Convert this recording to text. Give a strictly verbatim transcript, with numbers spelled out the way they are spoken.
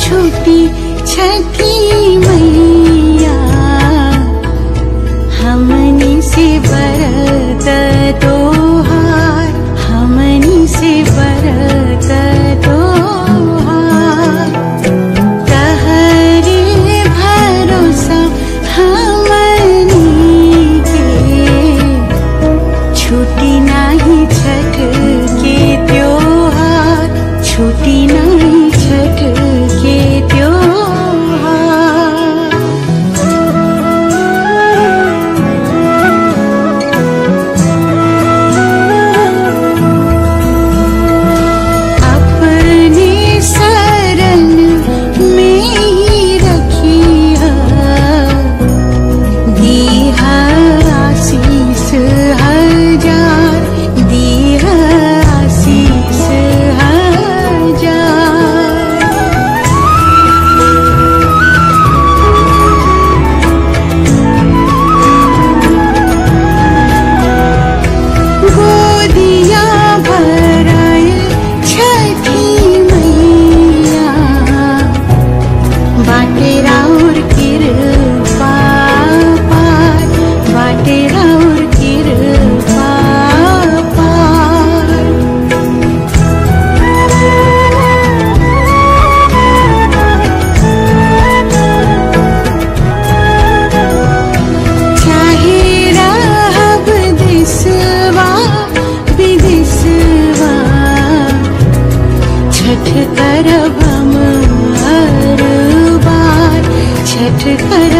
छूटी छठी मैया हमनी से बरत तोहार, हमनी से बरत तोहार। तहरे भरोसा हमनी के छूटी नाही छठ के त्योहार, छूटी नहीं छठ के त्योहार। अपने शरण में ही रखिया, दीहा आशीष हजार, दीहा आशीष हजार। गोदिया भराए छठी मैया, बाटे राउर कृपा पार, बाटे राउर कृपा पार। चाहे रहब देशवा विदेशवा, छठ करब हम हर बार, छठ करब